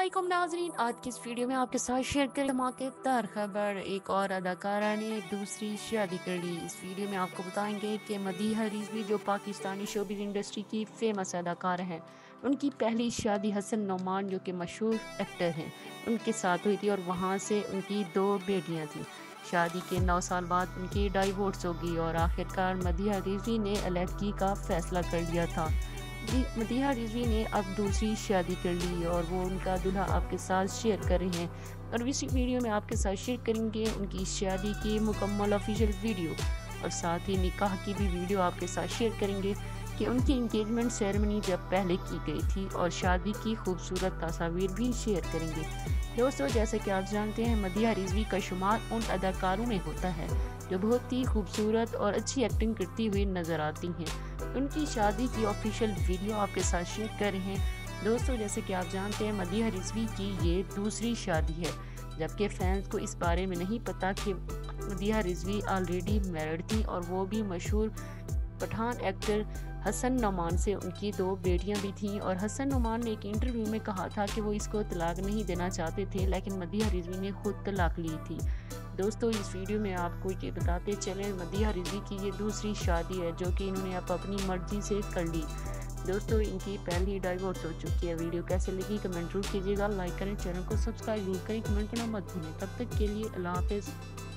अस्सलामुअलैकुम नाज़रीन, आज की इस वीडियो में आपके साथ शेयर करें धमाकेदार खबर। एक और अदाकारा ने दूसरी शादी कर ली। इस वीडियो में आपको बताएंगे कि मदीहा रिजवी जो पाकिस्तानी शोबिज़ इंडस्ट्री की फेमस अदाकारा हैं, उनकी पहली शादी हसन नोमान जो कि मशहूर एक्टर हैं उनके साथ हुई थी और वहाँ से उनकी 2 बेटियाँ थीं। शादी के 9 साल बाद उनकी डाइवोर्स होगी और आखिरकार मदीहा रिजवी ने अलहदगी का फैसला कर लिया था। मदीहा रिजवी ने अब दूसरी शादी कर ली और वो उनका दूल्हा आपके साथ शेयर कर रहे हैं और इसी वीडियो में आपके साथ शेयर करेंगे उनकी शादी की मुकम्मल ऑफिशियल वीडियो और साथ ही निकाह की भी वीडियो आपके साथ शेयर करेंगे कि उनकी इंगेजमेंट सेरेमनी जब पहले की गई थी और शादी की खूबसूरत तस्वीर भी शेयर करेंगे। दोस्तों, जैसे कि आप जानते हैं मदीहा रिजवी का शुमार उन अदाकारों में होता है जो बहुत ही खूबसूरत और अच्छी एक्टिंग करती हुई नज़र आती हैं। उनकी शादी की ऑफिशियल वीडियो आपके साथ शेयर कर रहे हैं। दोस्तों, जैसे कि आप जानते हैं मदीहा रिजवी की ये दूसरी शादी है, जबकि फैंस को इस बारे में नहीं पता कि मदीहा रिजवी ऑलरेडी मैरिड थी और वो भी मशहूर पठान एक्टर हसन नोमान से उनकी 2 बेटियां भी थीं। और हसन नोमान ने एक इंटरव्यू में कहा था कि वो इसको तलाक नहीं देना चाहते थे, लेकिन मदीहा रिजवी ने खुद तलाक ली थी। दोस्तों, इस वीडियो में आपको ये बताते चलें मदीहा रिजवी की ये दूसरी शादी है जो कि इन्होंने अब अपनी मर्जी से कर ली। दोस्तों, इनकी पहली डाइवोर्स हो चुकी है। वीडियो कैसे लगी कमेंट जरूर कीजिएगा, लाइक करें, चैनल को सब्सक्राइब जरूर करें, कमेंट करना मत भूलें। तब तक के लिए अल्लाह हाफिज़।